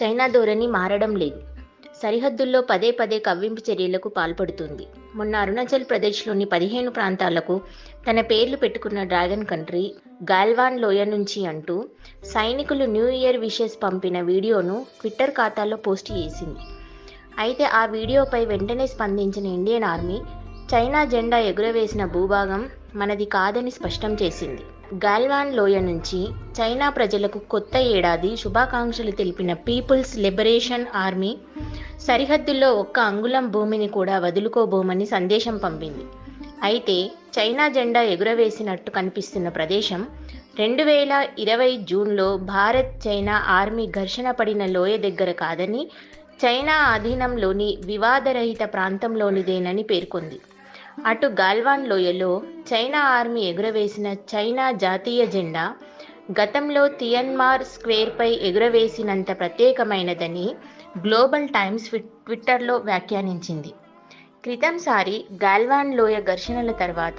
China ధోరణి మారడం లేదు. సరిహద్దుల్లో పదే పదే కవ్వింపు చర్యలకు పాల్పడుతుంది. మొన్న అరుణాచల్ ప్రదేశ్లోని 15 ప్రాంతాలకు తన పేర్లు పెట్టుకున్న డ్రాగన్ కంట్రీ గాల్వాన్ లోయ నుంచి అంటూ సైనికులు న్యూ ఇయర్ విషెస్ పంపిన వీడియోను ట్విట్టర్ ఖాతాలో పోస్ట్ చేసింది. అయితే ఆ వీడియోపై వెంటనే స్పందించిన ఇండియన్ ఆర్మీ చైనా జెండా ఎగురవేసిన భూభాగం మనది కాదని స్పష్టం చేసింది. గాల్వాన్ లోయ నుంచి చైనా ప్రజలకు కొత్త ఏడాది శుభాకాంక్షలు తెలిపిన పీపుల్స్ లిబరేషన్ ఆర్మీ సరిహద్దుల్లో ఒక్క అంగుళం భూమిని కూడా వదులుకోబోమని సందేశం పంపింది. అయితే చైనా జెండా ఎగురవేసినట్టు కనిపిస్తున్న ప్రదేశం 2020 జూన్లో భారత్ చైనా ఆర్మీ ఘర్షణ పడిన లోయ దగ్గర కాదని, చైనా ఆధీనంలోని వివాదరహిత ప్రాంతంలోనిదేనని పేర్కొంది. అటు గాల్వాన్ లోయలో చైనా ఆర్మీ ఎగురవేసిన చైనా జాతీయ జెండా గతంలో తియన్మార్ స్క్వేర్పై ఎగురవేసినంత ప్రత్యేకమైనదని గ్లోబల్ టైమ్స్ ట్విట్టర్లో వ్యాఖ్యానించింది. క్రితంసారి గాల్వాన్ లోయ ఘర్షణల తర్వాత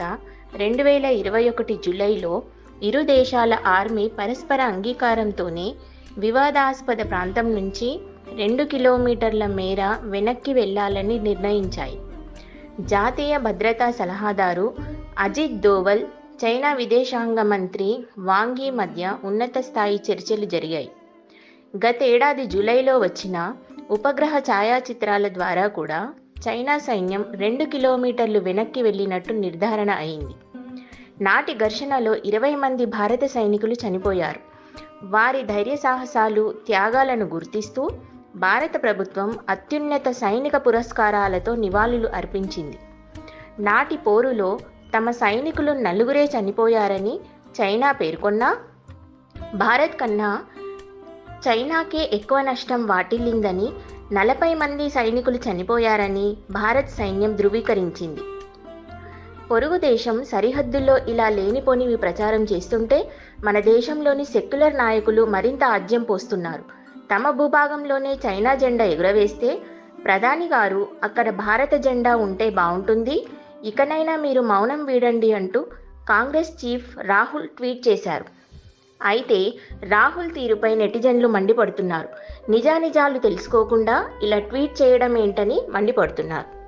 2021 జూలైలో ఇరు దేశాల ఆర్మీ పరస్పర అంగీకారంతోనే వివాదాస్పద ప్రాంతం నుంచి 2 కిలోమీటర్ల మేర వెనక్కి వెళ్లాలని నిర్ణయించాయి. జాతీయ భద్రతా సలహాదారు అజిత్ దోవల్, చైనా విదేశాంగ మంత్రి వాంగ్ యీ మధ్య ఉన్నత స్థాయి చర్చలు జరిగాయి. గతేడాది జూలైలో వచ్చిన ఉపగ్రహ ఛాయాచిత్రాల ద్వారా కూడా చైనా సైన్యం 2 కిలోమీటర్లు వెనక్కి వెళ్ళినట్టు నిర్ధారణ అయింది. నాటి ఘర్షణలో 20 మంది భారత సైనికులు చనిపోయారు. వారి ధైర్య సాహసాలు, త్యాగాలను గుర్తిస్తూ భారత ప్రభుత్వం అత్యున్నత సైనిక పురస్కారాలతో నివాళులు అర్పించింది. నాటి పోరులో తమ సైనికులు 4 చనిపోయారని చైనా పేర్కొన్నా, భారత్ కన్నా చైనాకే ఎక్కువ నష్టం వాటిల్లిందని, 40 మంది సైనికులు చనిపోయారని భారత్ సైన్యం ధృవీకరించింది. పొరుగు దేశం సరిహద్దుల్లో ఇలా లేనిపోనివి ప్రచారం చేస్తుంటే మన దేశంలోని సెక్యులర్ నాయకులు మరింత ఆజ్యం పోస్తున్నారు. తమ భూభాగంలోనే చైనా జెండా ఎగురవేస్తే ప్రధాని గారు అక్కడ భారత జెండా ఉంటే బాగుంటుంది, ఇకనైనా మీరు మౌనం వీడండి అంటూ కాంగ్రెస్ చీఫ్ రాహుల్ ట్వీట్ చేశారు. అయితే రాహుల్ తీరుపై నెటిజన్లు మండిపడుతున్నారు. నిజానిజాలు తెలుసుకోకుండా ఇలా ట్వీట్ చేయడం ఏంటని మండిపడుతున్నారు.